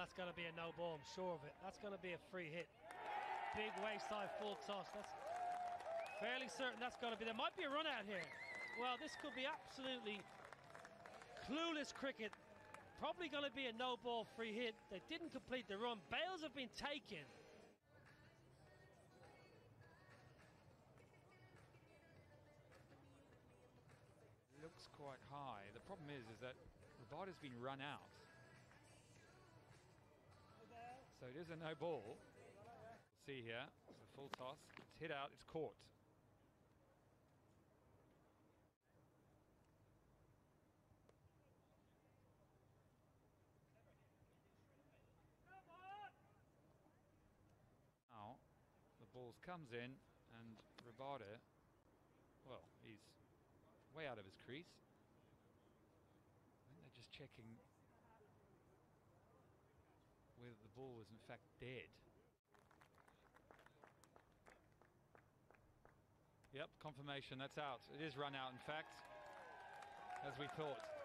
that's going to be a no ball, I'm sure of it. That's going to be a free hit. Big wayside full toss. That's fairly certain that's going to be. There might be a run out here. Well, this could be absolutely clueless cricket. Probably going to be a no ball free hit. They didn't complete the run. Bails have been taken. Looks quite high. The problem is that Rabada's been run out. So it is a no ball. We'll see here. It's a full toss. It's hit out. It's caught. Now the ball comes in and Rabada, well, he's way out of his crease. I think they're just checking whether the ball was in fact dead. Yep, confirmation, that's out. It is run out, in fact, as we thought.